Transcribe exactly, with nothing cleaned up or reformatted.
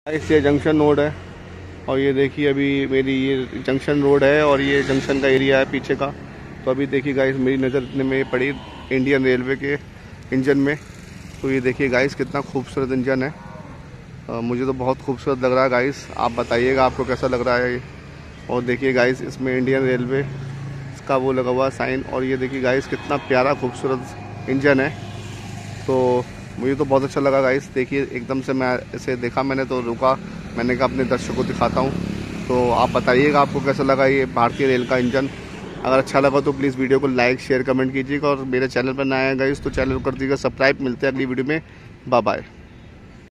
Guys ये junction road है और ये देखिए अभी मेरी ये जंक्शन रोड है और ये जंक्शन का एरिया है पीछे का। तो अभी देखिए गाइस मेरी नज़र में पड़ी इंडियन रेलवे के इंजन में। तो ये देखिए गाइस कितना खूबसूरत इंजन है। आ, मुझे तो बहुत खूबसूरत लग रहा है गाइस, आप बताइएगा आपको कैसा लग रहा है ये। और देखिए गाइस इसमें इंडियन रेलवे का वो लगा हुआ साइन और ये देखिए गाइस कितना प्यारा खूबसूरत इंजन है। तो मुझे तो बहुत अच्छा लगा गाइस। देखिए एकदम से मैं इसे देखा मैंने तो रुका, मैंने कहा अपने दर्शकों को दिखाता हूँ। तो आप बताइएगा आपको कैसा लगा ये भारतीय रेल का इंजन। अगर अच्छा लगा तो प्लीज़ वीडियो को लाइक शेयर कमेंट कीजिएगा और मेरे चैनल पर नया है गाइस तो चैनल को कर दीजिएगा सब्सक्राइब। मिलते हैं अगली वीडियो में, बाय बाय।